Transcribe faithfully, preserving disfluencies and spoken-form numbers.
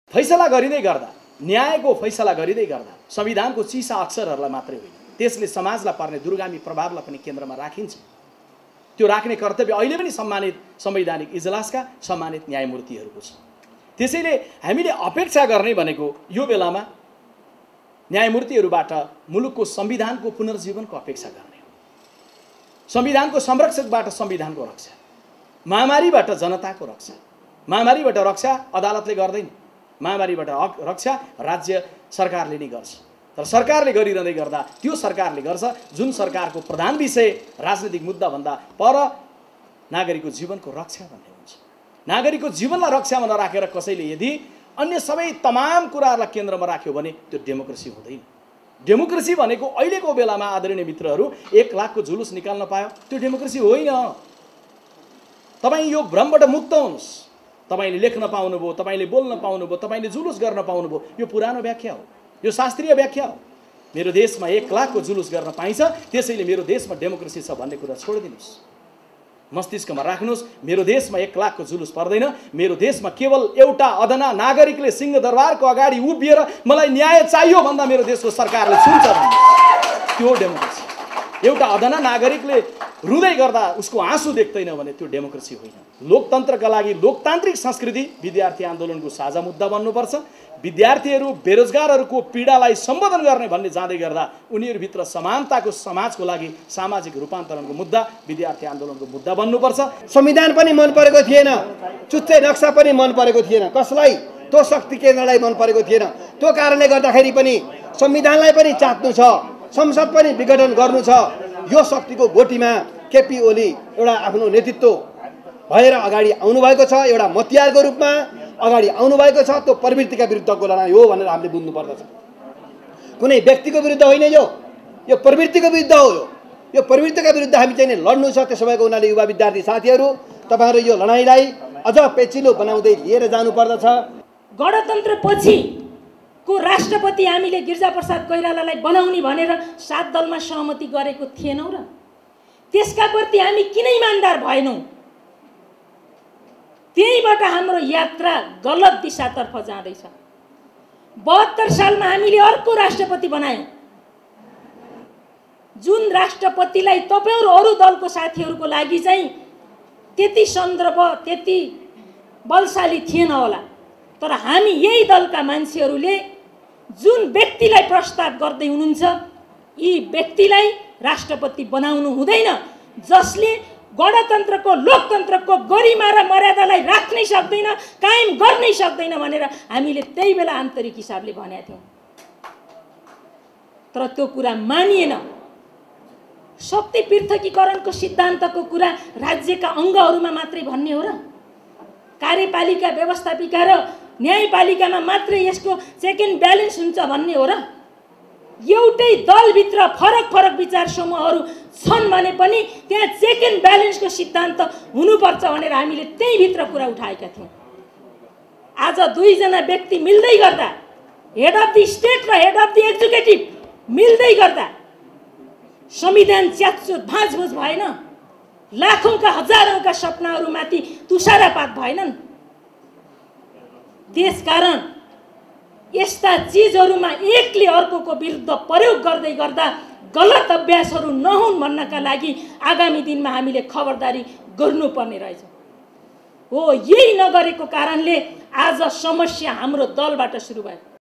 फैसला गरिँदै गर्दा, न्यायको फैसला गरिँदै गर्दा संविधानको चिसा अक्षरहरूलाई मात्रै होइन, त्यसले समाजलाई पर्ने दूरगामी प्रभावलाई पनि केन्द्रमा राखिन्छ। त्यो राख्ने कर्तव्य अहिले पनि सम्मानित संवैधानिक इजलासका सम्मानित न्यायमूर्तिहरूको छ। त्यसैले हामीले अपेक्षा गर्ने भनेको यो बेलामा न्यायमूर्तिहरूबाट मुलुकको संविधानको पुनर्जीवनको अपेक्षा गर्ने हो। संविधानको संरक्षकबाट संविधानको रक्षा, महामारीबाट जनताको रक्षा। महामारीबाट रक्षा अदालतले गर्दैन, महामारीबाट रक्षा राज्य सरकारले नै गर्छ। तर सरकारले गरिरहँदै गर्दा त्यो सरकारले गर्छ जुन सरकारको प्रधान विषय राजनीतिक मुद्दा भन्दा पर नागरिकको जीवनको रक्षा भन्ने हुन्छ। नागरिकको जीवनलाई रक्षामा नराखेर कसैले यदि अन्य सबै तमाम कुराहरूलाई केन्द्रमा राख्यो भने त्यो डेमोक्रेसी हुँदैन। डेमोक्रेसी भनेको अहिलेको बेलामा आदरणीय मित्रहरू एक लाखको जुलुस निकाल्न पायो त्यो डेमोक्रेसी होइन। तपाईँ यो भ्रमबाट मुक्त हुनुहोस्। तपाईले लेख्न पाउनुभयो, तपाईले बोल्न पाउनुभयो, तपाईले जुलुस गर्न पाउनुभयो, यो पुरानो व्याख्या हो, यो शास्त्रीय व्याख्या हो। मेरो देशमा एक लाखको जुलुस गर्न पाइन्छ, त्यसैले मेरो देशमा डेमोक्रेसी छ भन्ने कुरा छोडिदिनुहोस्। मस्तिष्कमा राख्नुहोस्, मेरो देशमा एक लाखको जुलुस पर्दैन। मेरो देशमा केवल एउटा अदना नागरिकले सिंहदरबारको अगाडि उभिएर मलाई न्याय चाहियो भन्दा मेरो देशको सरकारले सुन्छ भन्ने त्यो डेमोक्रेसी। एउटा अदना नागरिकले रुँदै गर्दा उसको आँसु देख्दैन भने त्यो डेमोक्रेसी होइन। लोकतन्त्रका लागि लोकतान्त्रिक संस्कृति विद्यार्थी आन्दोलनको साझा मुद्दा बन्नुपर्छ। विद्यार्थीहरू बेरोजगारहरूको पीडालाई सम्बोधन गर्ने भन्ने जाँदै गर्दा उनीहरूभित्र समानताको समाजको लागि सामाजिक रूपान्तरणको मुद्दा विद्यार्थी आन्दोलनको मुद्दा बन्नुपर्छ। संविधान पनि मन परेको थिएन, चुच्चे नक्सा पनि मन परेको थिएन, कसलाई त्यो शक्ति केन्द्रलाई मन परेको थिएन। त्यो कारणले गर्दाखेरि पनि संविधानलाई पनि चाट्नु छ, संसद पनि विघटन गर्नु छ। यो शक्तिको गोटीमा केपी ओली एउटा आफ्नो नेतृत्व भएर अगाडि आउनुभएको छ, एउटा मतियारको रूपमा अगाडि आउनुभएको छ। त्यो प्रवृत्तिका विरुद्धको लडाइँ हो भनेर हामीले बुझ्नु पर्दछ। कुनै व्यक्तिको विरुद्ध होइन, यो यो प्रवृत्तिको विरुद्ध हो। यो यो प्रवृत्तिका विरुद्ध हामी चाहिँ लड्नु छ। त्यसो भएको हुनाले युवा विद्यार्थी साथीहरू, तपाईँहरू यो लडाइँलाई अझ पेचिलो बनाउँदै लिएर जानुपर्दछ। गणतन्त्रपछि को राष्ट्रपति हामीले गिरिजाप्रसाद कोइरालालाई बनाउने भनेर सात दलमा सहमति गरेको थिएनौँ र त्यसका प्रति हामी किन इमानदार भएनौँ? त्यहीबाट हाम्रो यात्रा गलत दिशातर्फ जाँदैछ। बहत्तर सालमा हामीले अर्को राष्ट्रपति बनायौँ, जुन राष्ट्रपतिलाई तपाईँहरू अरू दलको साथीहरूको लागि चाहिँ त्यति सन्दर्भ त्यति बलशाली थिएन होला। तर हामी यही दलका मान्छेहरूले जुन व्यक्तिलाई प्रस्ताव गर्दै हुनुहुन्छ यी व्यक्तिलाई राष्ट्रपति बनाउनु हुँदैन, जसले गणतन्त्रको लोकतन्त्रको गरिमा र मर्यादालाई राख्नै सक्दैन, कायम गर्नै सक्दैन भनेर हामीले त्यही बेला आन्तरिक हिसाबले भनेका थियौँ। तर त्यो कुरा मानिएन। शक्ति पृथकीकरणको सिद्धान्तको कुरा राज्यका अङ्गहरूमा मात्रै भन्ने हो र? कार्यपालिका व्यवस्थापिका र न्यायपालिकामा मात्रै यसको चेक एन्ड ब्यालेन्स हुन्छ भन्ने हो र? एउटै दलभित्र फरक फरक विचार समूहहरू छन् भने पनि त्यहाँ चेक एन्ड ब्यालेन्सको सिद्धान्त हुनुपर्छ भनेर हामीले त्यही भित्र कुरा उठाएका थियौँ। आज दुईजना व्यक्ति मिल्दै गर्दा, हेड अफ द स्टेट र हेड अफ द एक्जिक्युटिभ मिल्दै गर्दा संविधान च्यातचुत भाँचभुँच भएन? लाखौँका हजारौँका सपनाहरूमाथि तुषारपात भएनन्? त्यसकारण यस्ता चिजहरूमा एकले अर्कोको विरुद्ध प्रयोग गर्दै गर्दा गलत अभ्यासहरू नहुन् भन्नका लागि आगामी दिनमा हामीले खबरदारी गर्नुपर्ने रहेछ। हो, यही नगरेको कारणले आज समस्या हाम्रो दलबाट सुरु भयो।